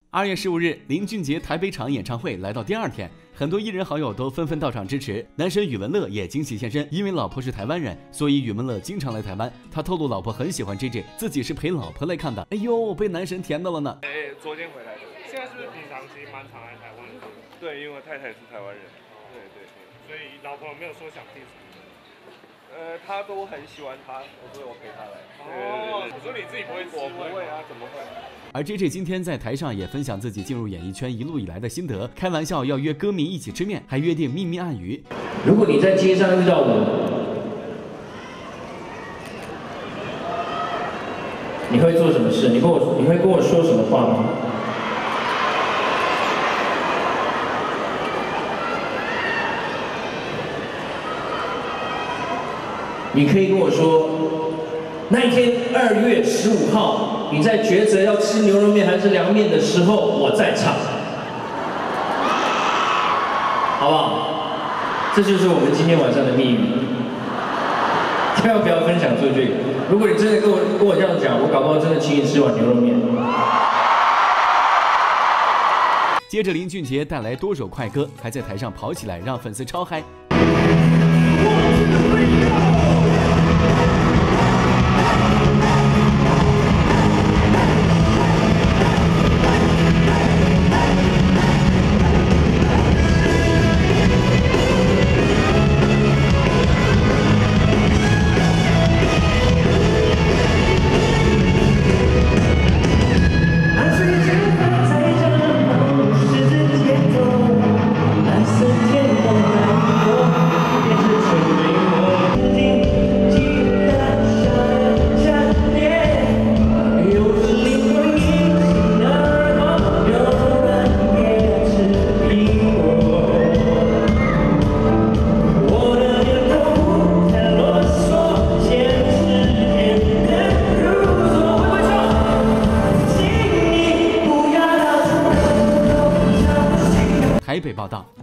2月15日，林俊杰台北场演唱会来到第2天，很多艺人好友都纷纷到场支持。男神宇文乐也惊喜现身，因为老婆是台湾人，所以宇文乐经常来台湾。他透露老婆很喜欢 JJ， 自己是陪老婆来看的。哎呦，被男神甜到了呢！ 昨天回来的。 现在是不是平常其实蛮常来台湾的？ 对，因为我太太是台湾人。对。 所以老婆没有说想听什么？ 他都很喜欢他，所以我陪他来。 哦，我说你自己不会， 我不会啊，怎么会？ 而 JJ 今天在台上也分享自己进入演艺圈一路以来的心得，开玩笑要约歌迷一起吃面，还约定秘密暗语。 如果你在街上遇到我，你会做什么事？你会跟我说什么话吗？你可以跟我说，那一天2月15号，你在抉择要吃牛肉面还是凉面的时候，我在场，好不好？这就是我们今天晚上的秘密。千万不要分享出去。如果你真的跟我这样讲，我搞不好真的请你吃碗牛肉面。 接着林俊杰带来多首快歌，还在台上跑起来，让粉丝超嗨。台北报道。